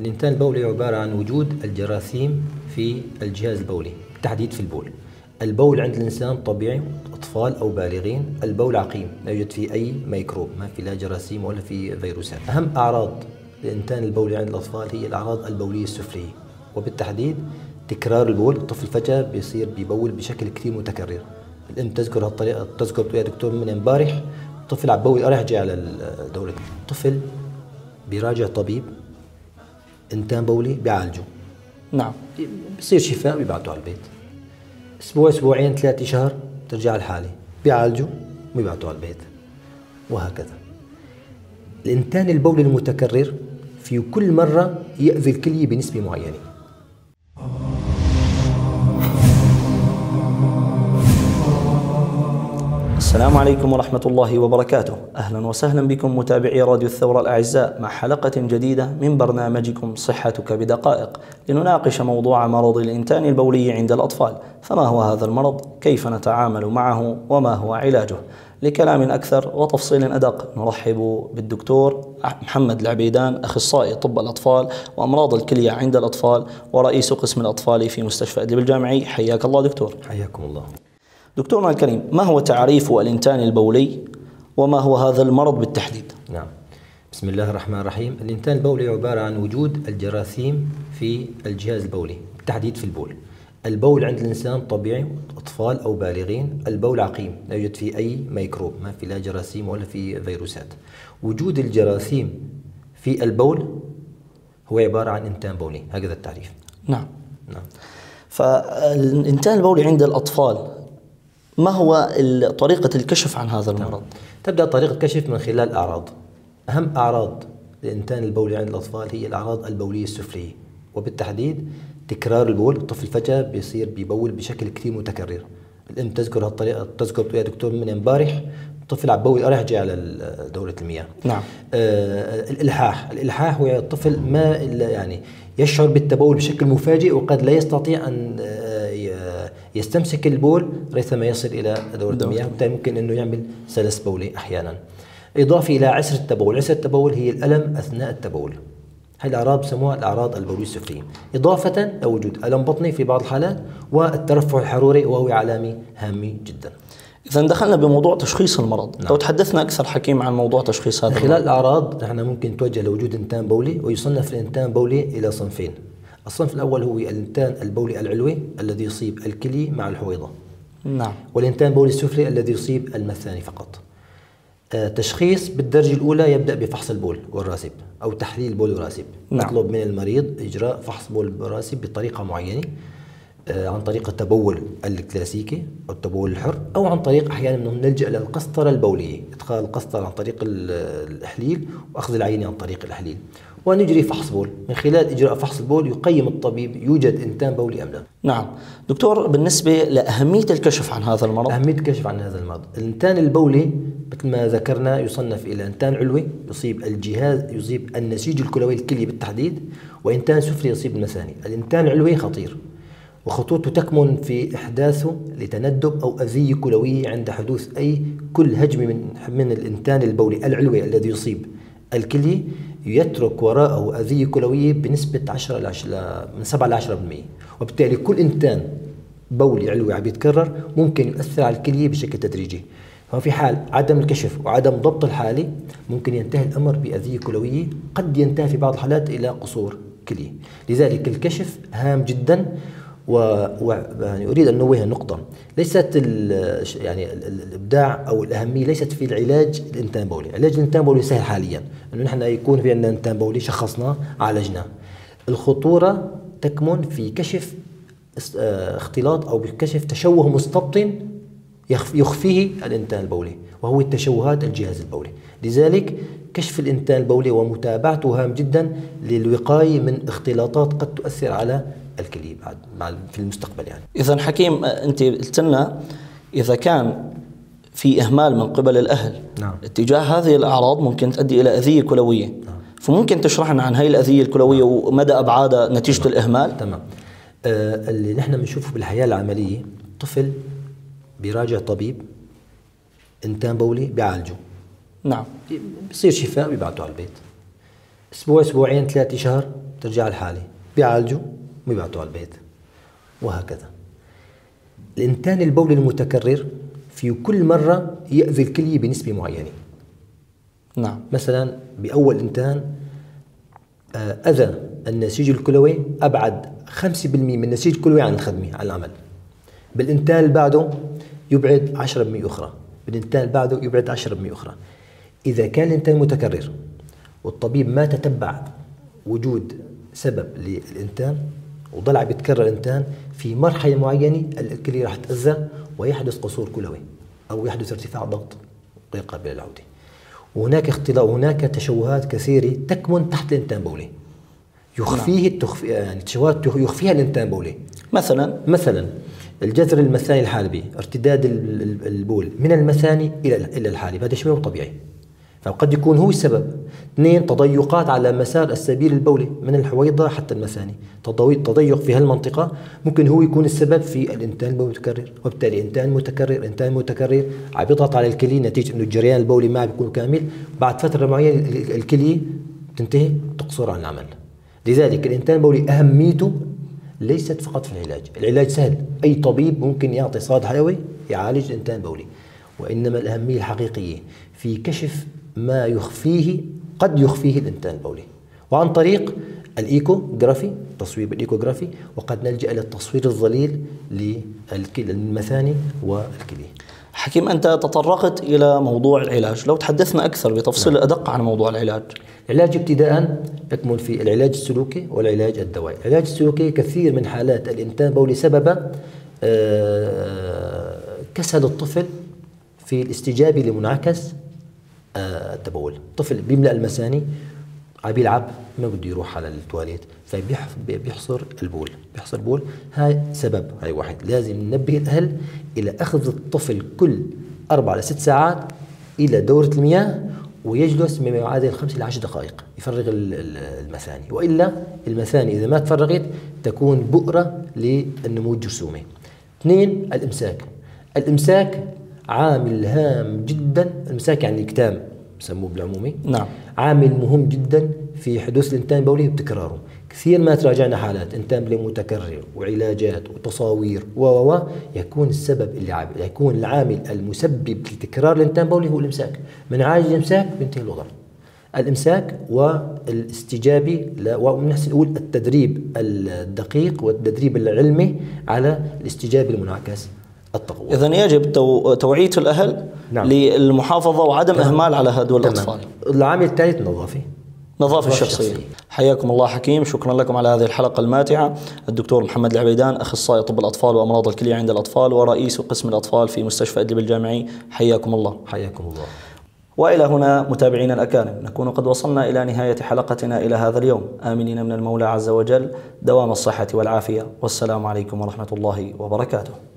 الإنتان البولي عبارة عن وجود الجراثيم في الجهاز البولي، بالتحديد في البول. البول عند الإنسان طبيعي، أطفال أو بالغين. البول عقيم، لا يوجد فيه أي ميكروب، ما في لا جراثيم ولا في فيروسات. أهم أعراض الإنتان البولي عند الأطفال هي الأعراض البولية السفلية، وبالتحديد تكرار البول. الطفل فجأة بيصير بيبول بشكل كثير متكرر. الأم تذكر هالطريقة، تذكر يا دكتور من امبارح طفل عم ببول رايح جاي على الدورة. الطفل بيراجع طبيب إنتان بولي بيعالجه. نعم. بصير شفاء بيبعته على البيت. أسبوع، أسبوعين، 3 شهر ترجع الحالة، بيعالجه وبيبعته على البيت، وهكذا. الإنتان البولي المتكرر في كل مرة يأذي الكلية بنسبة معينة. السلام عليكم ورحمة الله وبركاته. أهلا وسهلا بكم متابعي راديو الثورة الأعزاء مع حلقة جديدة من برنامجكم صحتك بدقائق، لنناقش موضوع مرض الإنتان البولي عند الأطفال. فما هو هذا المرض؟ كيف نتعامل معه؟ وما هو علاجه؟ لكلام أكثر وتفصيل أدق نرحب بالدكتور محمد العبيدان، أخصائي طب الأطفال وأمراض الكلية عند الأطفال ورئيس قسم الأطفال في مستشفى أدلب الجامعي. حياك الله دكتور. حياكم الله. دكتورنا الكريم، ما هو تعريف الإنتان البولي وما هو هذا المرض بالتحديد؟ نعم، بسم الله الرحمن الرحيم. الإنتان البولي عبارة عن وجود الجراثيم في الجهاز البولي، بالتحديد في البول. البول عند الإنسان طبيعي، أطفال أو بالغين. البول عقيم، لا يوجد فيه أي ميكروب، ما في لا جراثيم ولا في فيروسات. وجود الجراثيم في البول هو عبارة عن إنتان بولي، هكذا التعريف. نعم. فالإنتان البولي عند الأطفال، ما هو طريقة الكشف عن هذا المرض؟ تبدأ طريقة الكشف من خلال أعراض. أهم أعراض الإنتان البولي عند الأطفال هي الأعراض البولية السفلية، وبالتحديد تكرار البول. الطفل فجأة بيصير بيبول بشكل كثير متكرر. الأم تذكر هالطريقة، تذكر يا دكتور من امبارح طفل عم ببول رايح جاي على دورة المياه. نعم. الإلحاح هو الطفل ما يعني يشعر بالتبول بشكل مفاجئ، وقد لا يستطيع أن يستمسك البول ريثما يصل إلى دورة المياه، وبالتالي ممكن أنه يعمل سلس بولي أحيانا. إضافة إلى عسر التبول. عسر التبول هي الألم أثناء التبول. هاي الأعراض بسموها الأعراض البولية السفلية، إضافة لوجود ألم بطني في بعض الحالات والترفع الحروري، وهو علامة هامة جدا. إذا دخلنا بموضوع تشخيص المرض. نعم. لو تحدثنا أكثر حكيم عن موضوع تشخيص هذا خلال المرض. الأعراض نحن ممكن توجه لوجود إنتان بولي، ويصنف الإنتان بولي إلى صنفين. الصنف الأول هو الإنتان البولي العلوي الذي يصيب الكلية مع الحويضة. نعم. والإنتان البولي السفلي الذي يصيب المثاني فقط. تشخيص بالدرجة الأولى يبدأ بفحص البول والراسب أو تحليل البول والراسب. نعم. نطلب من المريض إجراء فحص بول والراسب بطريقة معينة، عن طريق التبول الكلاسيكي أو التبول الحر، أو عن طريق أحيانا أنه نلجأ للقسطرة البولية، إدخال القسطرة عن طريق الإحليل وأخذ العينة عن طريق الإحليل، ونجري فحص بول. من خلال إجراء فحص البول يقيم الطبيب يوجد إنتان بولي أم لا. نعم دكتور، بالنسبة لأهمية الكشف عن هذا المرض. أهمية الكشف عن هذا المرض، الإنتان البولي مثل ما ذكرنا يصنف إلى إنتان علوي يصيب الجهاز، يصيب النسيج الكلوي الكلي بالتحديد، وإنتان سفلي يصيب المثاني. الإنتان العلوي خطير، وخطورته تكمن في إحداثه لتندب أو أذية كلوية عند حدوث أي كل هجمة من الإنتان البولي العلوي الذي يصيب الكلية، يترك وراءه أذية كلوية بنسبة من 7 ل 10%. وبالتالي كل إنتان بولي علوي عم يتكرر ممكن يؤثر على الكلية بشكل تدريجي. ففي حال عدم الكشف وعدم ضبط الحالة ممكن ينتهي الأمر بأذية كلوية، قد ينتهي في بعض الحالات إلى قصور كلية. لذلك الكشف هام جدا. يعني أريد أن أنوه نقطة، ليست يعني الإبداع أو الأهمية ليست في العلاج الإنتان البولي. علاج الإنتان البولي سهل حاليا، أنه نحن يكون في عندنا إنتان بولي شخصناه عالجناه. الخطورة تكمن في كشف اختلاط أو بكشف تشوه مستبطن يخفيه الإنتان البولي، وهو التشوهات الجهاز البولي. لذلك كشف الإنتان البولي ومتابعته هام جدا للوقاية من اختلاطات قد تؤثر على الكلية بعد في المستقبل. يعني إذا حكيم، أنت قلت لنا إذا كان في إهمال من قبل الأهل، نعم، اتجاه هذه الأعراض ممكن تؤدي إلى أذية كلوية. نعم. فممكن تشرح لنا عن هاي الأذية الكلوية ومدى أبعادها نتيجة تمام. الإهمال؟ تمام. اللي نحن بنشوفه بالحياة العملية، طفل بيراجع طبيب إنتان بولي بيعالجه. نعم. بصير شفاء بيبعته على البيت. أسبوع، أسبوعين، 3 شهر ترجع الحالة، بيعالجوا وبيبعتوا على البيت وهكذا. الإنتان البولي المتكرر في كل مرة يأذي الكلية بنسبة معينة. نعم. مثلا بأول إنتان أذى النسيج الكلوي، أبعد 5% من النسيج الكلوي عن الخدمة عن العمل. بالإنتان اللي بعده يبعد 10% أخرى، بالإنتان اللي بعده يبعد 10% أخرى. إذا كان الإنتان متكرر والطبيب ما تتبع وجود سبب للإنتان وضل عم يتكرر الإنتان، في مرحلة معينة الكلية راح تأذى ويحدث قصور كلوي أو يحدث ارتفاع ضغط غير قابل للعودة. وهناك اختلاط، وهناك تشوهات كثيرة تكمن تحت الإنتان البولي يخفيه يعني تشوهات يخفيها الإنتان البولي. مثلا الجذر المثاني الحالبي، ارتداد البول من المثاني إلى الحالب، هذا شيء مو طبيعي، فقد يكون هو السبب. 2 تضيقات على مسار السبيل البولي من الحويضة حتى المثاني، تضيق في هالمنطقة ممكن هو يكون السبب في الإنتان البولي المتكرر، وبالتالي إنتان متكرر عم يضغط على الكلية نتيجة إنه الجريان البولي ما بيكون كامل. بعد فترة معينة الكلية تنتهي، تقصر عن العمل. لذلك الإنتان البولي أهميته ليست فقط في العلاج سهل، أي طبيب ممكن يعطي صاد حيوي يعالج الإنتان البولي، وإنما الأهمية الحقيقية في كشف ما يخفيه قد يخفيه الإنتان البولي، وعن طريق الإيكوغرافي، تصوير بالإيكوغرافي، وقد نلجأ إلى التصوير الظليل للمثاني والكلية. حكيم، أنت تطرقت إلى موضوع العلاج، لو تحدثنا أكثر بتفصيل أدق عن موضوع العلاج. العلاج ابتداء يكمن في العلاج السلوكي والعلاج الدوائي. العلاج السلوكي كثير من حالات الإنتان البولي سبب كسل الطفل في الاستجابة لمنعكس التبول. الطفل بيملأ المثاني، عم بيلعب، ما بده يروح على التواليت، فبيحصر البول، هاي سبب، هاي واحد. لازم ننبه الأهل إلى أخذ الطفل كل 4 ل 6 ساعات إلى دورة المياه، ويجلس مما يعادل 5 إلى 10 دقائق يفرغ المثاني، وإلا المثاني إذا ما تفرغت تكون بؤرة للنمو الجرثومي. 2 الإمساك عامل هام جدا. الإمساك يعني الإكتام بسموه بالعمومي. نعم. عامل مهم جدا في حدوث الإنتان البولي وتكراره. كثير ما تراجعنا حالات إنتان بولي متكرر وعلاجات وتصاوير يكون السبب يكون العامل المسبب لتكرار الإنتان البولي هو الإمساك. من عالج الإمساك بينتهي الوضع. الإمساك والاستجابة، ونحن نقول التدريب الدقيق والتدريب العلمي على الاستجابة لمنعكس التقوى. إذن يجب توعية الأهل نعم. للمحافظة وعدم إهمال على هدول الأطفال. العامل الثالث نظافة الشخصية. حياكم الله حكيم، شكرا لكم على هذه الحلقة الماتعة. الدكتور محمد العبيدان، أخصائي طب الأطفال وأمراض الكلية عند الأطفال ورئيس قسم الأطفال في مستشفى إدلب الجامعي، حياكم الله. حياكم الله. وإلى هنا متابعينا الأكارم نكون قد وصلنا إلى نهاية حلقتنا إلى هذا اليوم، آمنين من المولى عز وجل دوام الصحة والعافية، والسلام عليكم ورحمة الله وبركاته.